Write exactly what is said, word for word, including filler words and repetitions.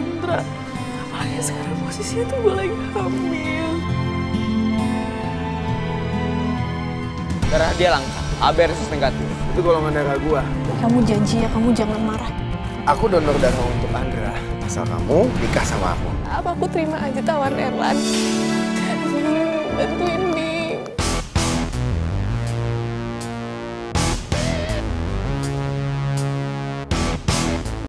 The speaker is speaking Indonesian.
Chandra. Apalagi sekarang posisinya tuh gue lagi hamil. Darah dia langka, A B resus negatif. Itu golongan darah gua. Kamu janji ya, kamu jangan marah. Aku donor darah untuk Andra. Asal kamu nikah sama aku. Apa aku terima aja tawaran Erlan? Bantuin dia.